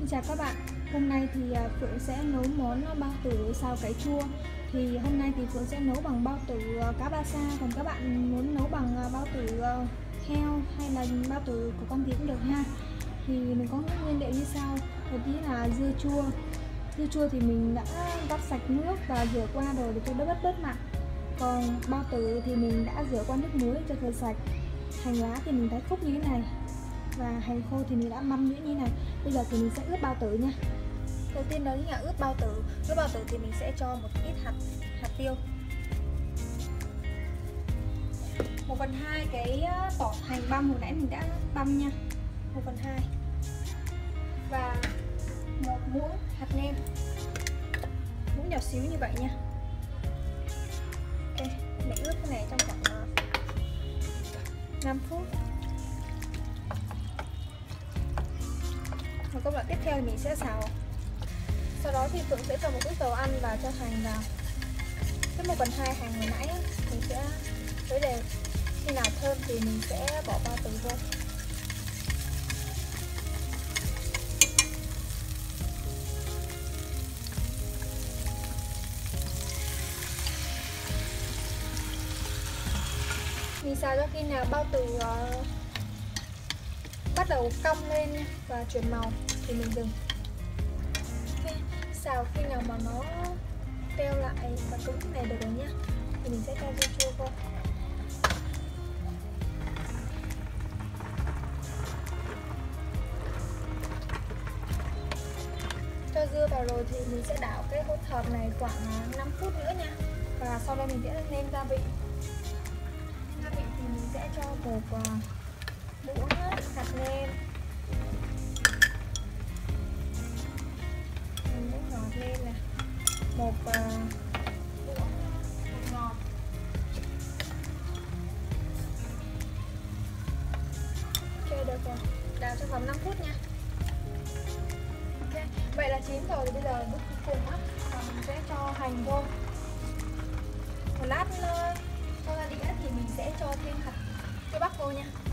Xin chào các bạn, hôm nay thì Phượng sẽ nấu món bao tử xào cải chua. Thì hôm nay thì Phượng sẽ nấu bằng bao tử cá ba sa, còn các bạn muốn nấu bằng bao tử heo hay là bao tử của con gì cũng được ha. Thì mình có nguyên liệu như sau. Đầu tiên là dưa chua. Dưa chua thì mình đã vắt sạch nước và rửa qua rồi để cho nó bớt mặn. Còn bao tử thì mình đã rửa qua nước muối cho thật sạch. Hành lá thì mình thái khúc như thế này, và hành khô thì mình đã mâm nhuyễn như thế này. Bây giờ thì mình sẽ ướp bao tử nha. Đầu tiên đó là ướp bao tử. Ướp bao tử thì mình sẽ cho một ít hạt tiêu, 1/2 cái tỏi hành băm hồi nãy mình đã băm nha, 1/2, và một muỗng hạt nêm, muỗng nhỏ xíu như vậy nha. Ok, mình ướp cái này trong khoảng 5 phút. Và công đoạn tiếp theo thì mình sẽ xào. Sau đó thì Phượng sẽ cho một ít dầu ăn và cho hành vào. Cái 1/2 hành hồi nãy mình sẽ khuấy đều. Khi nào thơm thì mình sẽ bỏ bao tử vô. Mình xào cho khi nào bao tử bắt đầu cong lên và chuyển màu thì mình dừng. Okay. Xào khi nào mà nó teo lại và cứng này được rồi nhá, thì mình sẽ cho dưa chua vô. Cho dưa vào rồi thì mình sẽ đảo cái hỗn hợp này khoảng 5 phút nữa nha. Và sau đây mình sẽ nêm gia vị. Gia vị thì mình sẽ cho một muỗng hạt nêm, muỗng ngọt nêm nè, một muỗng bột ngọt, ok được rồi, đảo trong vòng 5 phút nha. Ok, vậy là chín rồi. Thì bây giờ bước cuối cùng á, mình sẽ cho hành vô. Một lát cho ra đĩa thì mình sẽ cho thêm hạt tiêu bắc vô nha.